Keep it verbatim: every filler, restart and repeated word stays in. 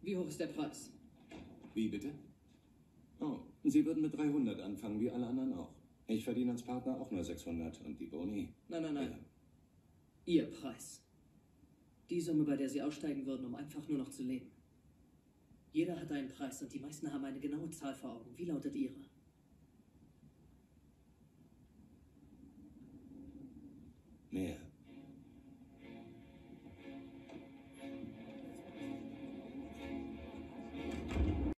Wie hoch ist der Preis? Wie bitte? Oh, Sie würden mit dreihundert anfangen, wie alle anderen auch. Ich verdiene als Partner auch nur sechshundert und die Boni. Nein, nein, nein. Ja. Ihr Preis. Die Summe, bei der Sie aussteigen würden, um einfach nur noch zu leben. Jeder hat einen Preis und die meisten haben eine genaue Zahl vor Augen. Wie lautet Ihre? Mehr.